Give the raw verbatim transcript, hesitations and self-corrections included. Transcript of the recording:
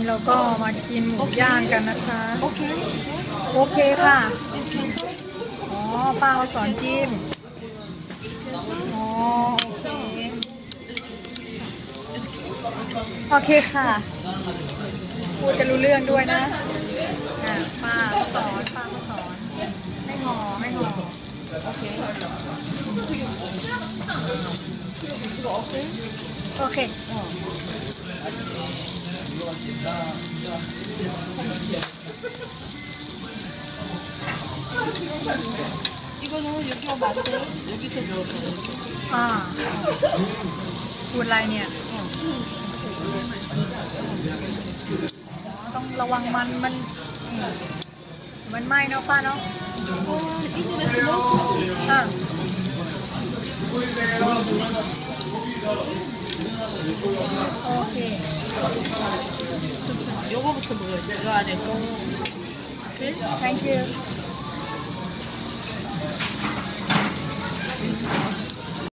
นี้เราก็มากินหมูย่างกันนะคะโอเคโอเคค่ะ อ๋อป้าเขาสอนจิ้มอ๋อโอเคโอเคค่ะพูดกันรู้เรื่องด้วยนะอ่าป้าเขาสอนป้าเขาสอนไม่ห่อไม่ห่อโอเคโอเค 이거는 여기 오면 안 돼요? 여기서 넣어서 이렇게. อ่าพูดอะไรเนี่ยต้องระวังมันมันมันไหม้เนาะป้าเนาะ 어, 인터넷에 넣고. อ่ะโอเค 요거부터 넣어야 돼. 이거 안에 거. thank you